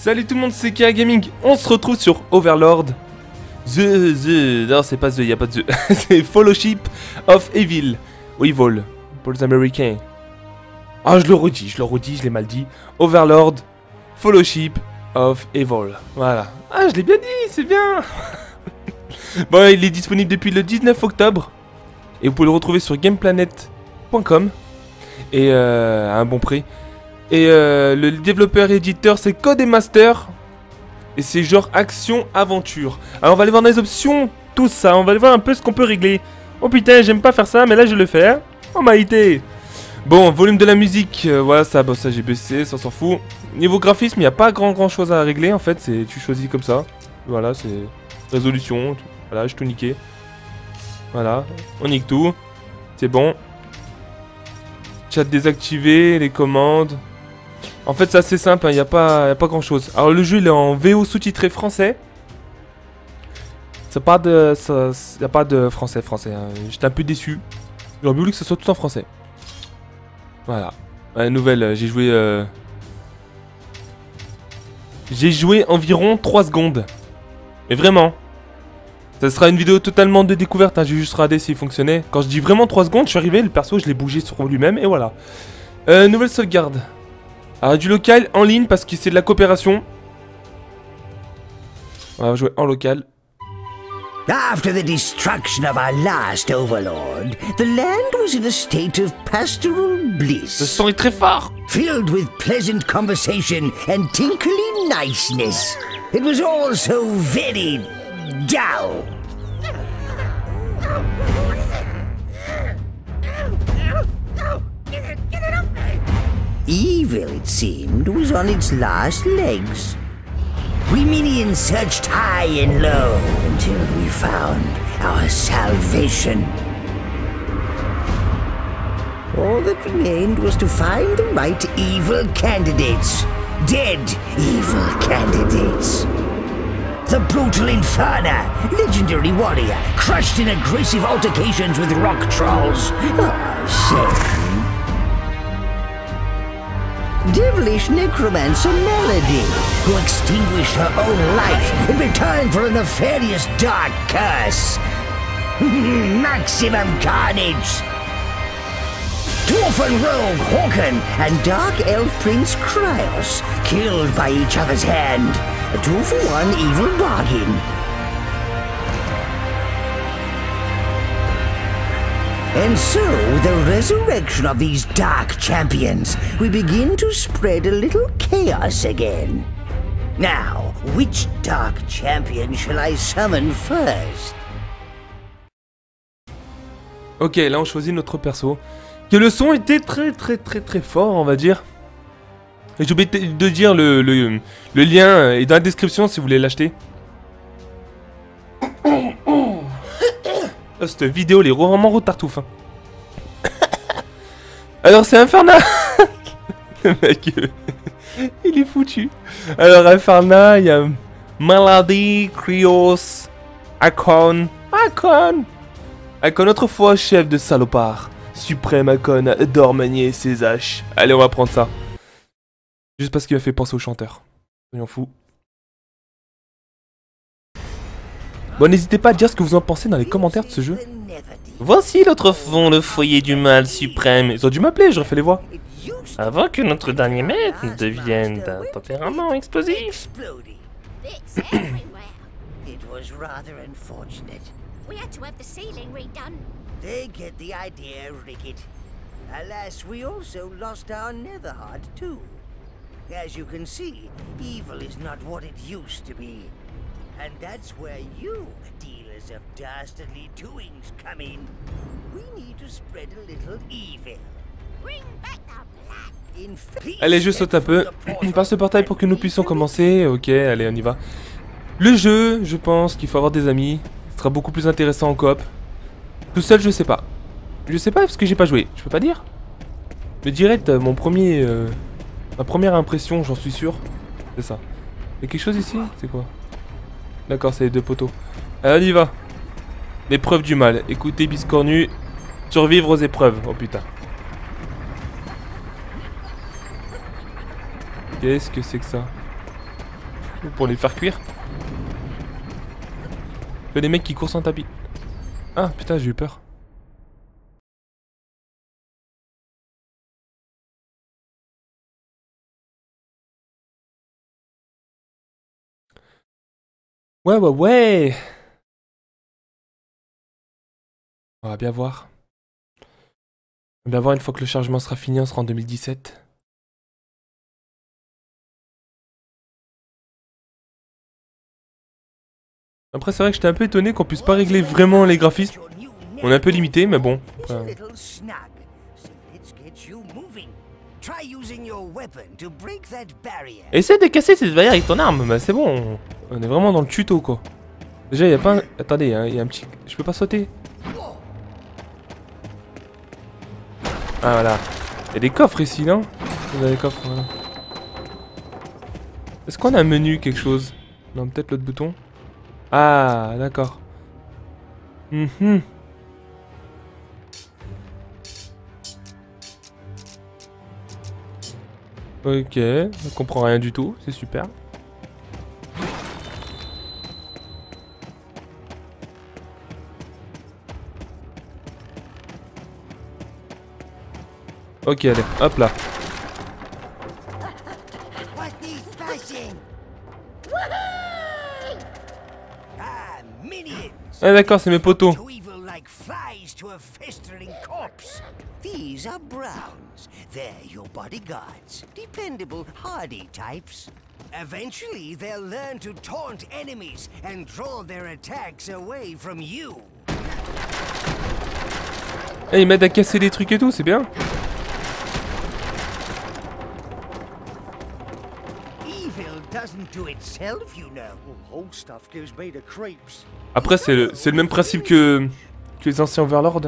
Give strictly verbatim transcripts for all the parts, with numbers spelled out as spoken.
Salut tout le monde, c'est K A Gaming. On se retrouve sur Overlord. The, the, non c'est pas The, y a pas de The. C'est Fellowship of Evil. Ou Evil, pour les Américains. Ah, je le redis, je le redis, je l'ai mal dit. Overlord, Fellowship of Evil. Voilà. Ah, je l'ai bien dit, c'est bien. Bon, il est disponible depuis le dix-neuf octobre. Et vous pouvez le retrouver sur gameplanet point com. Et euh, à un bon prix. Et euh, le développeur et éditeur c'est Codemaster. Et c'est genre action-aventure. Alors on va aller voir dans les options, tout ça. On va aller voir un peu ce qu'on peut régler. Oh putain, j'aime pas faire ça, mais là je le fais. Oh maïté. Bon, volume de la musique, euh, voilà, ça, bon, ça j'ai baissé, ça s'en fout. Niveau graphisme, il n'y a pas grand grand chose à régler en fait. C'est tu choisis comme ça. Voilà, c'est résolution. Tout. Voilà, j'ai tout niqué. Voilà, on nique tout. C'est bon. Chat désactivé, les commandes. En fait, c'est assez simple, il hein, n'y a, a pas grand chose. Alors, le jeu il est en V O sous-titré français. C'est pas de. Il n'y a pas de français, français. Hein. J'étais un peu déçu. J'aurais voulu que ce soit tout en français. Voilà. Ouais, nouvelle, j'ai joué. Euh... J'ai joué environ trois secondes. Mais vraiment. Ça sera une vidéo totalement de découverte, hein. J'ai juste regardé s'il fonctionnait. Quand je dis vraiment trois secondes, je suis arrivé, le perso, je l'ai bougé sur lui-même, et voilà. Euh, nouvelle sauvegarde. Alors, du local, en ligne, parce que c'est de la coopération. On va jouer en local. After the destruction of our last overlord, the land was in a state of pastoral bliss. Le son est très fort. Filled with pleasant conversation and tinkly niceness. It was all so very dull. Evil, it seemed, was on its last legs. We minions searched high and low until we found our salvation. All that remained was to find the right evil candidates. Dead evil candidates. The brutal Inferna, legendary warrior, crushed in aggressive altercations with rock trolls. Oh, shame. Devilish necromancer Melody, who extinguished her own life in return for a nefarious dark curse. Maximum carnage. Dwarfen rogue Hawken and dark elf prince Kryos, killed by each other's hand. A two-for-one evil bargain. And so, the resurrection of these dark champions, we begin to spread a little chaos again. Now, which dark champion shall I summon first? Ok, là on choisit notre perso. Que le son était très très très très fort, on va dire. Et j'ai oublié de dire le, le, le lien est dans la description si vous voulez l'acheter. Oh, cette vidéo, les vraiment retartouf. Hein. Alors, c'est Inferna. Le mec, euh, il est foutu. Alors, Inferna, il y a Melody, Kryos, Akon. Akon Akon, autrefois chef de salopard. Suprême Akon adore manier ses haches. Allez, on va prendre ça. Juste parce qu'il m'a fait penser au chanteur. Soyons fous. Bon, n'hésitez pas à dire ce que vous en pensez dans les commentaires de ce jeu. Voici l'autre fond, le foyer du mal suprême. Ils ont dû m'appeler, j'aurais fait les voix. Avant que notre dernier maître ne devienne d'un tempérament explosif. Alas, we also lost our Netherheart too. As you can see, evil is not what it used to be. And that's where you, dealers of dastardly doings, come in. We need to spread a little evil. Bring back the black. Allez, je saute un peu. On passe le portail pour que nous puissions commencer. Ok, allez, on y va. Le jeu, je pense qu'il faut avoir des amis. Ce sera beaucoup plus intéressant en coop. Tout seul, je sais pas. Je sais pas parce que j'ai pas joué. Je peux pas dire. Mais direct, mon premier... Euh, ma première impression, j'en suis sûr. C'est ça. Il y a quelque chose ici? C'est quoi? D'accord, c'est les deux poteaux. Allez, on y va. L'épreuve du mal. Écoutez, biscornu. Survivre aux épreuves. Oh putain. Qu'est-ce que c'est que ça? pour les faire cuire. Que des mecs qui courent sans tapis. Ah putain, j'ai eu peur. Ouais, ouais, ouais. On va bien voir. On va bien voir une fois que le chargement sera fini, on sera en deux mille dix-sept. Après, c'est vrai que j'étais un peu étonné qu'on puisse pas régler vraiment les graphismes. On est un peu limité, mais bon. Après... Essaye de casser cette barrière avec ton arme, bah c'est bon. On est vraiment dans le tuto, quoi. Déjà, il y a pas un... Attendez, il y a un petit... Je peux pas sauter. Ah, voilà. Il y a des coffres ici, non? Il y a des coffres, voilà. Est-ce qu'on a un menu, quelque chose? Non, peut-être l'autre bouton. Ah, d'accord. Mm-hmm. Ok, on comprend rien du tout, c'est super. Ok, allez, hop là. Ah d'accord, c'est mes potos. These are Browns. They're your bodyguards. Dependable, hardy types. Eventually, they'll learn to taunt enemies and draw their attacks away from you. Eh, ils m'aident à casser des trucs et tout, c'est bien. Après, c'est le, c'est le même principe que, que les anciens Overlords.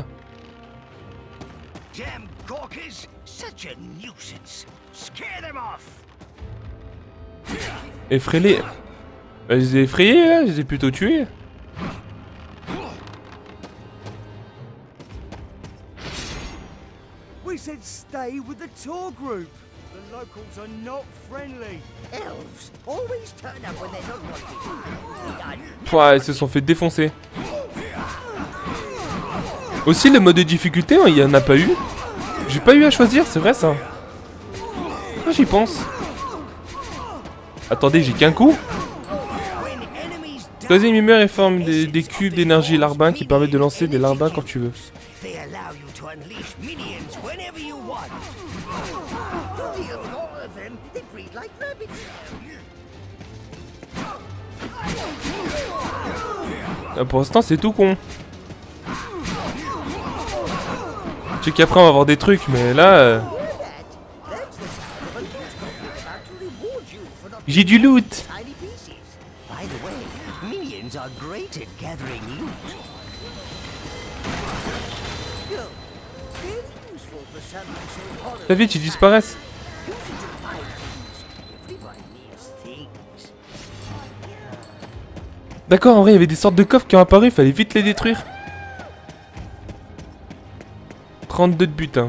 Effrayer. Je les ai effrayés là, je les ai plutôt tués. We said stay with the tour group. The locals are not friendly. Elves always turn up when they're not wanted. Pouah, ils se sont fait défoncer. Aussi, le mode de difficulté, il n'y en a pas eu. J'ai pas eu à choisir, c'est vrai ça. Ah, j'y pense. Attendez, j'ai qu'un coup. Troisième humeur et forme des, des cubes d'énergie larbin qui permettent de lancer des larbins quand tu veux. Ah, pour l'instant, c'est tout con. Je sais qu'après, on va avoir des trucs, mais là... Euh... J'ai du loot. Très vite, ils disparaissent. D'accord, en vrai, il y avait des sortes de coffres qui ont apparu, il fallait vite les détruire. trente-deux de butin.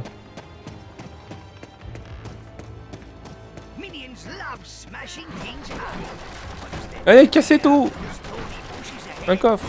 Allez, cassez tout. Un coffre.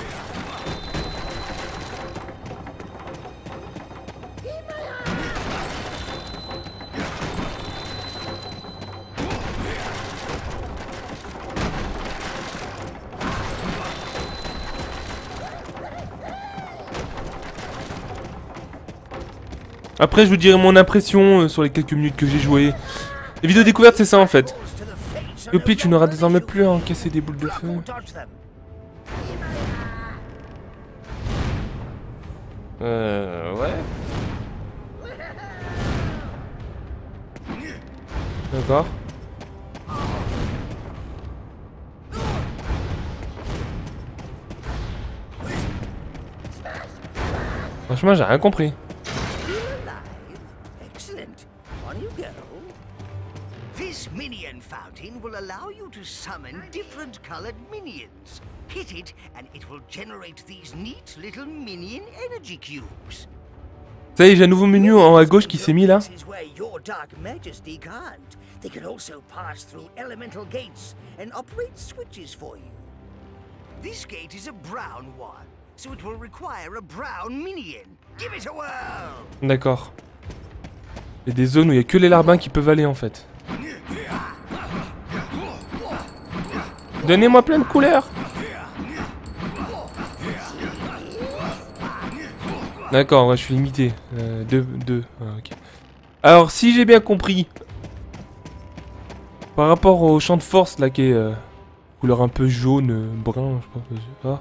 Après, je vous dirai mon impression euh, sur les quelques minutes que j'ai joué. Les vidéos découvertes, c'est ça en fait. Youpi, tu n'auras désormais plus à encaisser des boules de feu. Euh... Ouais. D'accord. Franchement, j'ai rien compris. This minion fountain will allow you to summon different colored minions. Hit it and it will generate these neat little minion energy cubes. Ça y est, j'ai un nouveau menu en haut à gauche qui s'est mis là. This is where your Dark Majesty can't. They can also pass through elemental gates and operate switches for you. This gate is a brown one, so it will require a brown minion. Give it a whirl. D'accord. Il y a des zones où il y a que les larbins qui peuvent aller en fait. Donnez-moi plein de couleurs. D'accord, ouais, je suis limité. Euh, deux, deux. Ah, ok. Alors, si j'ai bien compris, par rapport au champ de force là qui est euh, couleur un peu jaune, euh, brun, je pense. Ah.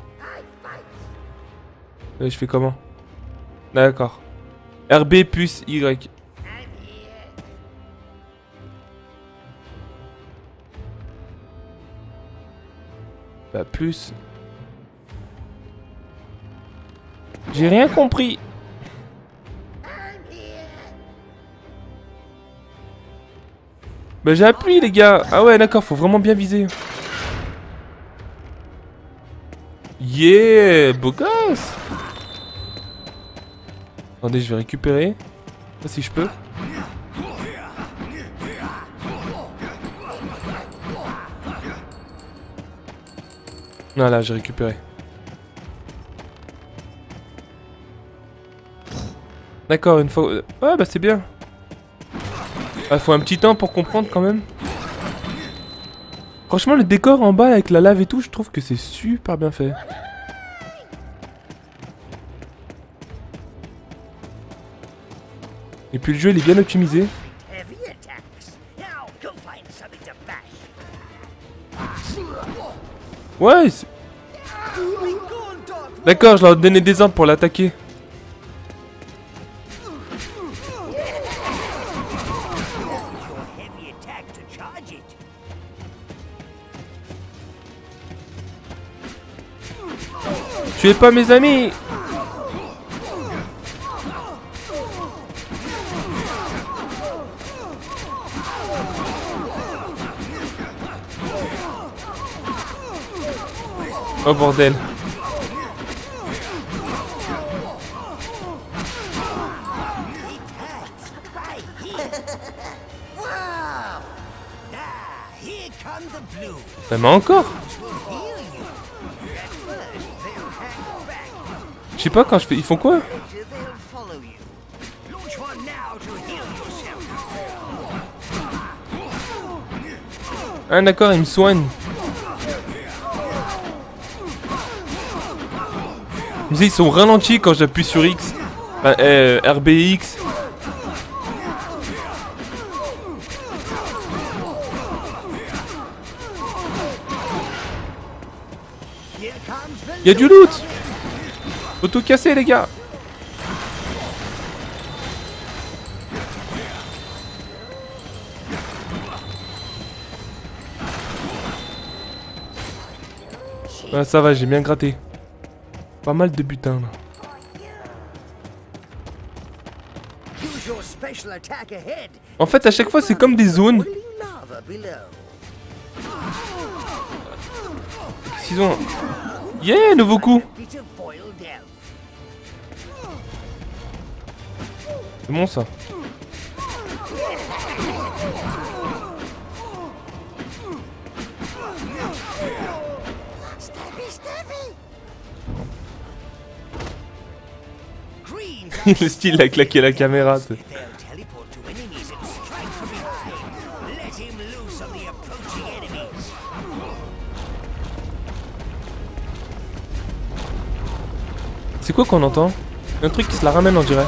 Ouais, je fais comment? D'accord. R B plus Y. Bah plus. J'ai rien compris. Bah j'ai appuyé les gars. Ah ouais d'accord, faut vraiment bien viser. Yeah, beau gosse. Attendez, je vais récupérer. Ça si je peux. Voilà, j'ai récupéré. D'accord, une fois... Ouais, bah c'est bien. Ah, faut un petit temps pour comprendre quand même. Franchement, le décor en bas avec la lave et tout, je trouve que c'est super bien fait. Et puis le jeu, il est bien optimisé. Heavy attacks. Now go find something to bash. Ouais, c'est... D'accord, je leur ai donné des ordres pour l'attaquer. Heavy attack to charge it. Tuez pas mes amis. Oh bordel. Wow! Now here come the blue. Bah mais encore. Will heal you. At first they'll hang back. Je sais pas quand je fais... Ils font quoi? Later they'll follow you. Launch one now to heal yourself. Ah d'accord, ils me soignent. Ils sont ralentis quand j'appuie sur X. Enfin, euh, R B X. Here comes the Y'a du loot. Faut tout casser les gars. Ah, ça va, j'ai bien gratté. Pas mal de butin là. Use your special attack ahead. En fait, à chaque fois, c'est comme des zones. Boiling lava below. Ils ont... Yeah, nouveau coup. Bit of boiled elf. C'est bon ça. Stabby, stabby. Greens Le style a claqué la caméra. c'est- They'll teleport to enemies and strike from behind. Let him loose on the approaching enemies. C'est quoi qu'on entend? Un truc qui se la ramène on dirait.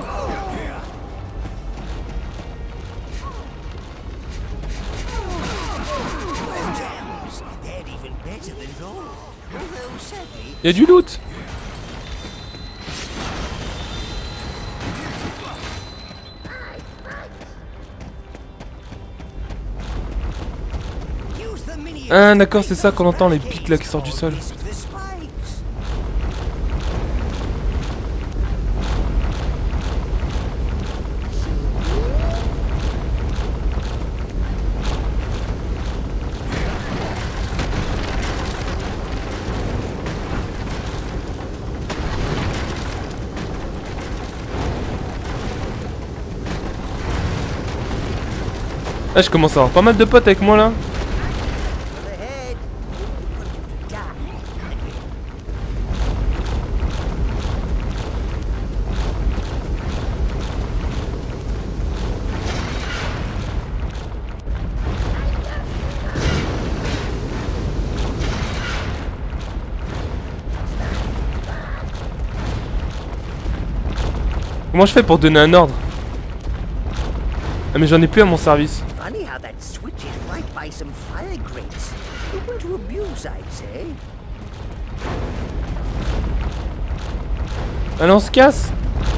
Gems, they're even better than gold. Although sadly, Y'a du loot. use the minions. Ah d'accord, c'est ça qu'on entend, les pics là qui sortent du sol. The spikes. Ah, je commence à avoir pas mal de potes avec moi là. Ahead. Comment je fais pour donner un ordre? Ah mais j'en ai plus à mon service. Funny how that switch is right by some fire grates. Open to abuse, I'd say. Allez, on se casse.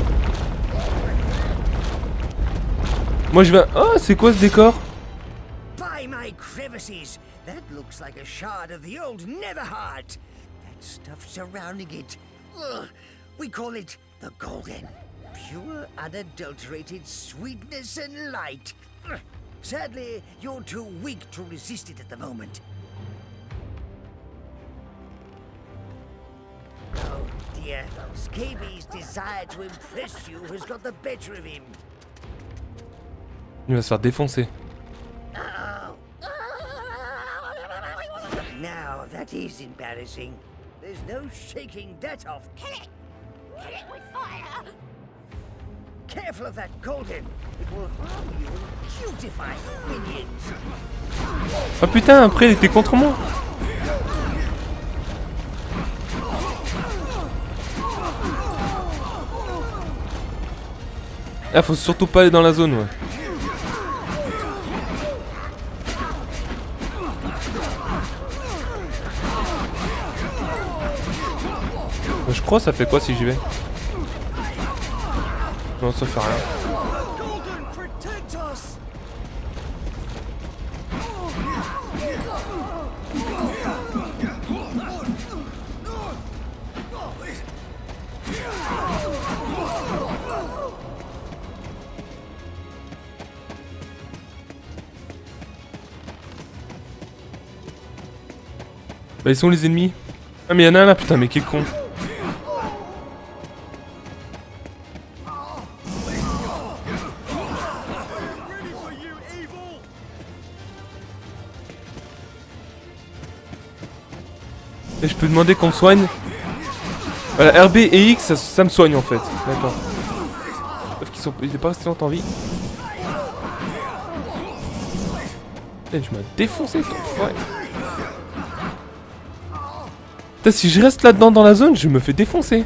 Moi je vais... Oh, c'est quoi ce décor? By my crevices, that looks like a shard of the old Netherheart. That stuff surrounding it. Ugh, we call it the Golden. Pure, unadulterated sweetness and light. Ugh. Sadly, you're too weak to resist it at the moment. Oh dear, Scabies' desire to impress you has got the better of him. Il va se faire défoncer. Now that is embarrassing. There's no shaking that off. Kill it! Kill it with fire! Careful of that Golden. It will harm you and cutify minions. Oh putain, après il était contre moi. Ah, faut surtout pas aller dans la zone, ouais. Je crois ça fait quoi si j'y vais? Non, ça fait rien. Golden, protect us! Bah ils sont les ennemis. Ah mais y'en a un là, putain, mais quel con. Et je peux demander qu'on me soigne. Voilà, R B et X, ça, ça me soigne en fait. D'accord. Sauf qu'ils sont, ils étaient pas restés longtemps en vie. Putain, tu m'as défoncé, ton frère. Putain, si je reste là-dedans dans la zone, je me fais défoncer.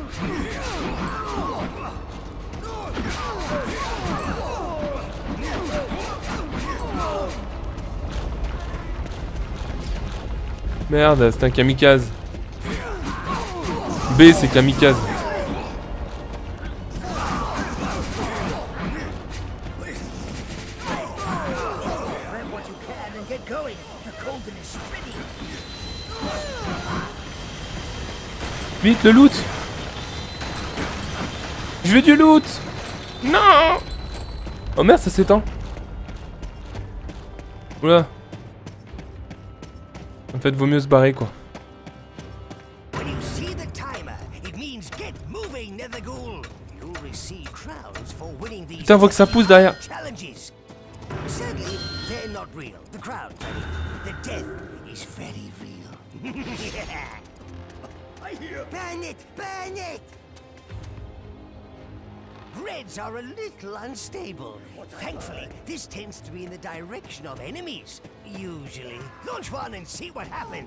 Merde, c'est un kamikaze. B, c'est kamikaze. Grab what you can and get going. The Golden is ready. Vite, le loot. Je veux du loot. Non. Oh merde, ça s'étend. Oula. En fait, vaut mieux se barrer, quoi. When you see the timer, it means get moving, Netherghoul. You'll receive crowns for winning these Putain, on voit que ça pousse derrière. challenges. Sadly, they're not real. The crowns, I mean. The death is very real. I hear. Burn it! Burn it! Reds are a little unstable. Thankfully, this tends to be in the direction of enemies. Usually. Launch one and see what happens.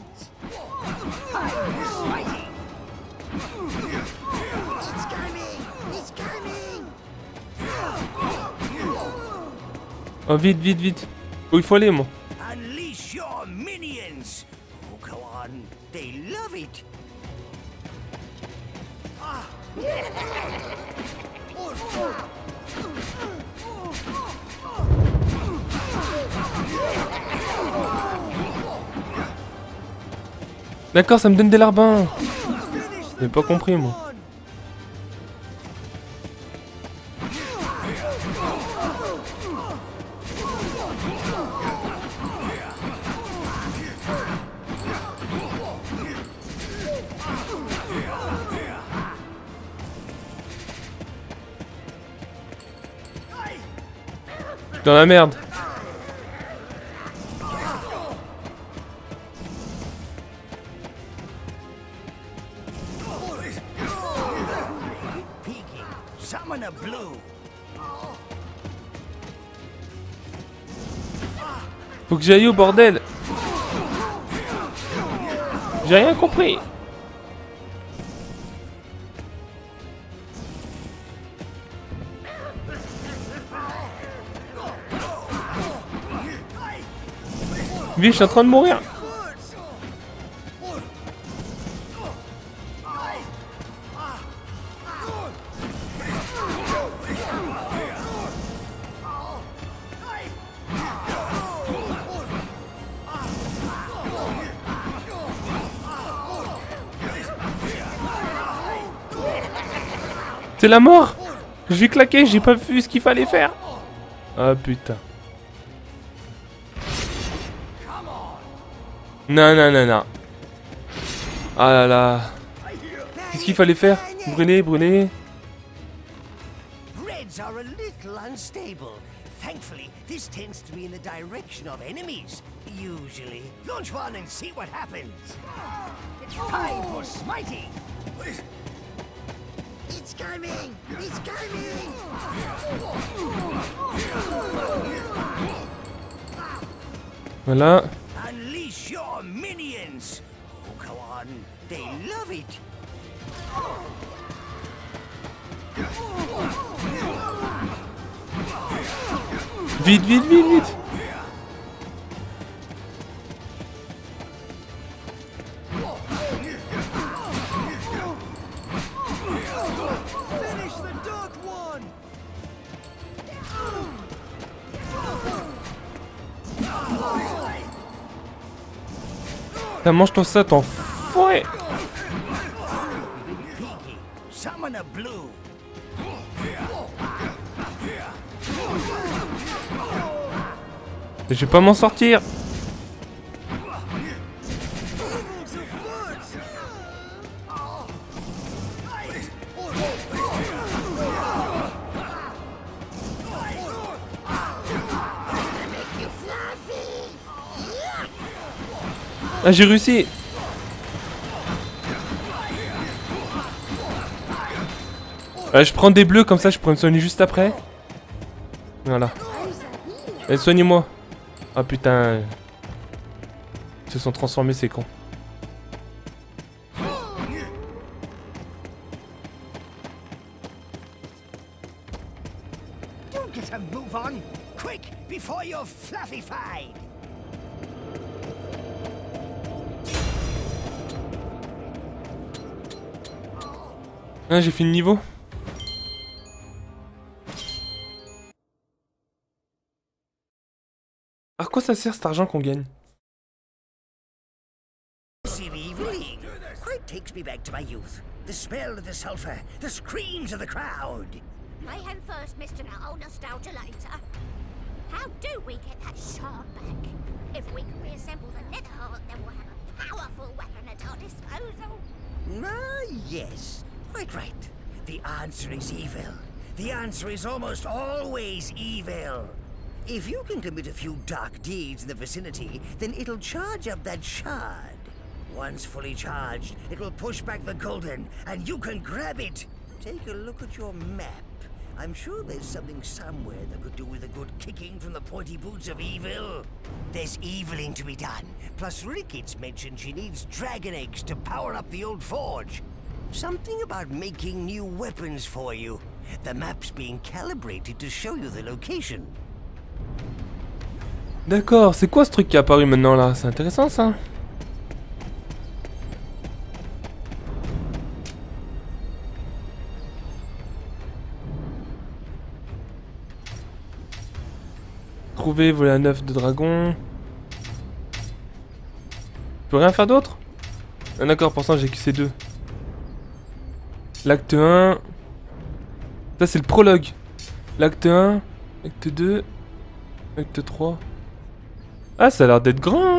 I'm fighting. It's coming! It's coming! Oh, vite, vite, vite. Où il faut aller, moi? Unleash your minions! Oh, go on. They love it. D'accord, ça me donne des larbins. J'ai pas compris, moi. Dans la merde. Summon a blue. Faut que j'aille au bordel. J'ai rien compris. Vite, je suis en train de mourir. C'est la mort. Je vais claquer, j'ai pas vu ce qu'il fallait faire. Ah putain. Non, non, non, non. Ah là là. Qu'est-ce qu'il fallait faire? Brûler, brûler. Reds are a little unstable. Thankfully, this tends to be in the direction of enemies. Usually. Launch one and see what happens. It's time for smiting. It's coming! It's coming! Voilà. Unleash your minions! Oh, go on. They love it. Vite, vite, vite, vite. T'as mange-toi ça, t'enfoiré. Summon a blue. Je vais pas m'en sortir. Ah, j'ai réussi. Euh, je prends des bleus comme ça, je pourrais me soigner juste après. Voilà. Allez, soignez-moi. Ah putain. Ils se sont transformés, ces cons. Don't get a move on. Quick, before you're fluffified. Ah, j'ai fini le niveau. À quoi ça sert cet argent qu'on gagne? Quite takes me back to my youth. The smell of the sulfur, the screams of the crowd. Mayhem first, Mister No, nostalgia later. How do we get that shard back? If we can reassemble the nether heart, then we'll have a powerful weapon at our disposal. Ah, yes. Quite right. The answer is evil. The answer is almost always evil. If you can commit a few dark deeds in the vicinity, then it'll charge up that shard. Once fully charged, it will push back the golden, and you can grab it. Take a look at your map. I'm sure there's something somewhere that could do with a good kicking from the pointy boots of evil. There's eviling to be done. Plus Ricketts mentioned she needs dragon eggs to power up the old forge. Something about making new weapons for you. The map's being calibrated to show you the location. D'accord, c'est quoi ce truc qui est apparu maintenant là? C'est intéressant ça. Trouver, voler un œuf de dragon. Je peux rien faire d'autre? Ah, d'accord, pour ça j'ai que ces deux. L'acte un. Ça c'est le prologue. L'acte un, acte deux, acte trois. Ah, ça a l'air d'être grand.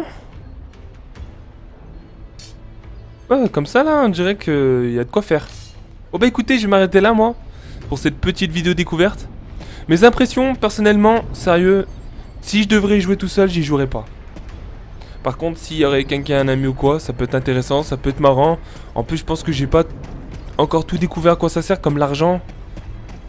Ouais, comme ça là, on dirait qu'il y a de quoi faire. Bon bah écoutez, je vais m'arrêter là moi, pour cette petite vidéo découverte. Mes impressions, personnellement, sérieux, si je devrais y jouer tout seul, j'y jouerais pas. Par contre, s'il y aurait quelqu'un, un ami ou quoi, ça peut être intéressant, ça peut être marrant. En plus, je pense que j'ai pas encore tout découvert à quoi ça sert, comme l'argent.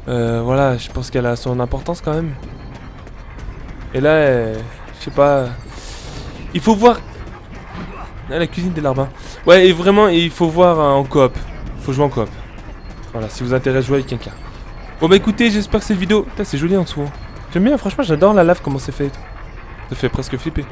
Euh, voilà, je pense qu'elle a son importance quand même. Et là, euh, je sais pas... Il faut voir... Ah, la cuisine des larbins. Ouais, et vraiment, il faut voir hein, en coop. Il faut jouer en coop. Voilà, si vous intéresse, jouer avec quelqu'un. Bon bah écoutez, j'espère que cette vidéo... Putain, c'est joli en dessous. Hein. J'aime bien, franchement, j'adore la lave, comment c'est fait. Ça fait presque flipper.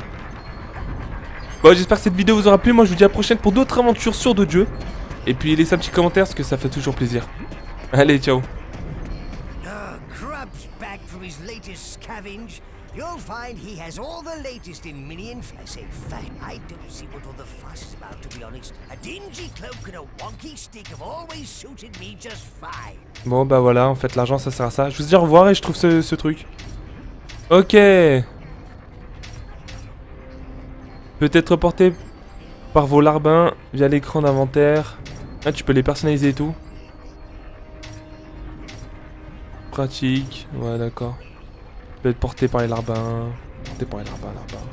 Bon, j'espère que cette vidéo vous aura plu. Moi, je vous dis à la prochaine pour d'autres aventures sur d'autres jeux. Et puis, laissez un petit commentaire, parce que ça fait toujours plaisir. Allez, ciao. Ah, Crab's back from his latest scavenge. You'll find he has all the latest in mini and flesh. In fact, I don't see what all the fuss is about, to be honest. A dingy cloak and a wonky stick have always suited me just fine. Bon, bah voilà, en fait, l'argent, ça sert à ça. Je vous dis au revoir et je trouve ce, ce truc. Ok. Peut-être reporté par vos larbins via l'écran d'inventaire. Ah, tu peux les personnaliser et tout. Pratique. Ouais, d'accord. Peut être porté par les larbins. Porté par les larbins, larbins.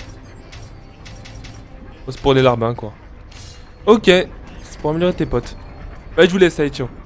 Oh, c'est pour les larbins, quoi. Ok. C'est pour améliorer tes potes. Bah, je vous laisse, allez, ciao.